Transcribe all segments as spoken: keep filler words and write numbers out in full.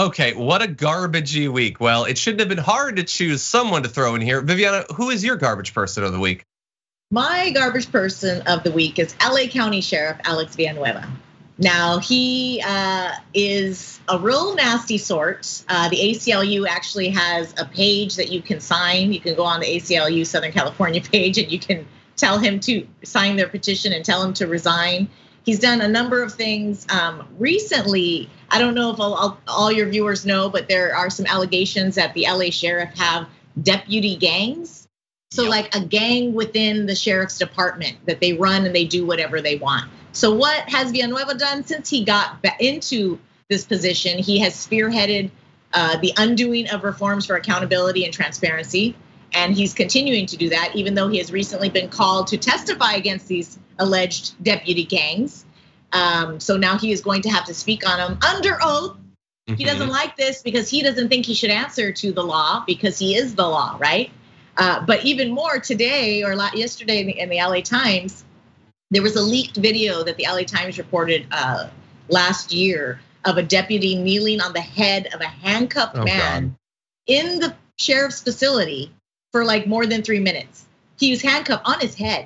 Okay, what a garbagey week. Well, it shouldn't have been hard to choose someone to throw in here. Viviana, who is your garbage person of the week? My garbage person of the week is L A County Sheriff Alex Villanueva. Now, he uh, is a real nasty sort. Uh, the A C L U actually has a page that you can sign. You can go on the A C L U Southern California page and you can tell him to sign their petition and tell him to resign. He's done a number of things. Um, recently, I don't know if all, all your viewers know, but there are some allegations that the L A sheriff have deputy gangs. So yep. like a gang within the sheriff's department that they run and they do whatever they want. So what has Villanueva done since he got into this position? He has spearheaded uh, the undoing of reforms for accountability and transparency. And he's continuing to do that, even though he has recently been called to testify against these alleged deputy gangs. Um, so now he is going to have to speak on them under oath. Mm-hmm. He doesn't like this because he doesn't think he should answer to the law because he is the law, right? Uh, but even more today or yesterday in the, in the L A Times, there was a leaked video that the L A Times reported uh, last year of a deputy kneeling on the head of a handcuffed oh, man God. in the sheriff's facility for like more than three minutes. He was handcuffed on his head.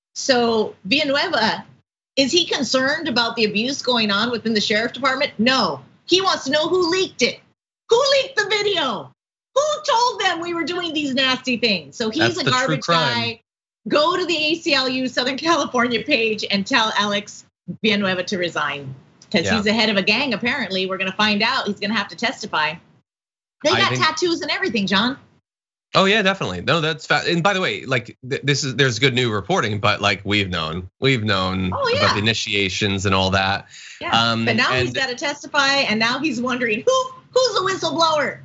So Villanueva, is he concerned about the abuse going on within the sheriff department? No, he wants to know who leaked it. Who leaked the video? Who told them we were doing these nasty things? So he's That's a garbage guy. Go to the A C L U Southern California page and tell Alex Villanueva to resign because yeah. he's the head of a gang. Apparently, we're going to find out. He's going to have to testify. They got think- tattoos and everything, John. Oh yeah, definitely. No, that's fast. And by the way, like this is there's good new reporting, but like we've known, we've known oh, yeah. about the initiations and all that. Yeah. Um, but now and, he's got to testify, and now he's wondering who who's the whistleblower.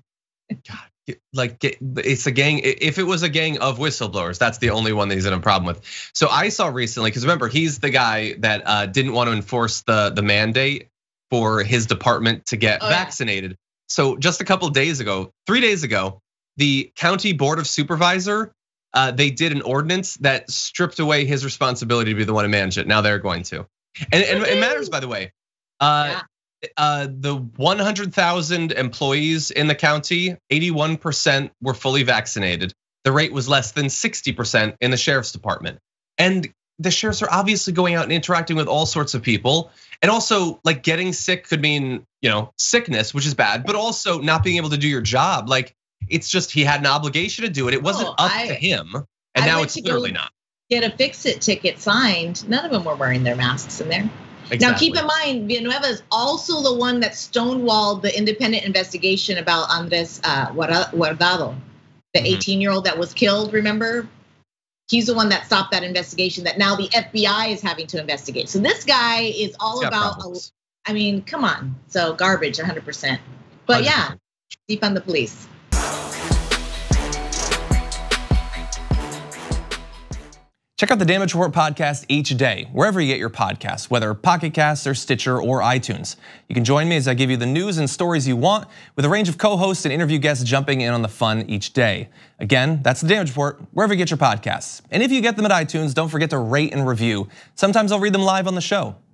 God, like it's a gang. If it was a gang of whistleblowers, that's the only one that he's in a problem with. So I saw recently, because remember he's the guy that uh, didn't want to enforce the the mandate for his department to get oh, vaccinated. Yeah. So just a couple days ago, three days ago. The county board of supervisor, uh, they did an ordinance that stripped away his responsibility to be the one to manage it. Now they're going to, and, and it matters, by the way. Uh, yeah. uh, the one hundred thousand employees in the county, eighty-one percent were fully vaccinated. The rate was less than sixty percent in the sheriff's department. And the sheriffs are obviously going out and interacting with all sorts of people. And also, like getting sick could mean, you know, sickness, which is bad, but also not being able to do your job. Like. It's just he had an obligation to do it. It wasn't oh, up I, to him, and I now it's literally not. Get a fix-it ticket signed. None of them were wearing their masks in there. Exactly. Now keep in mind, Villanueva is also the one that stonewalled the independent investigation about Andres uh, Guardado, the eighteen-year-old that was killed. Remember, he's the one that stopped that investigation. That now the F B I is having to investigate. So this guy is all about. A, I mean, come on. So garbage, one hundred percent. But one hundred percent. Yeah, deep on the police. Check out the Damage Report podcast each day, wherever you get your podcasts, whether Pocket Casts or Stitcher or iTunes. You can join me as I give you the news and stories you want, with a range of co-hosts and interview guests jumping in on the fun each day. Again, that's the Damage Report, wherever you get your podcasts. And if you get them at iTunes, don't forget to rate and review. Sometimes I'll read them live on the show.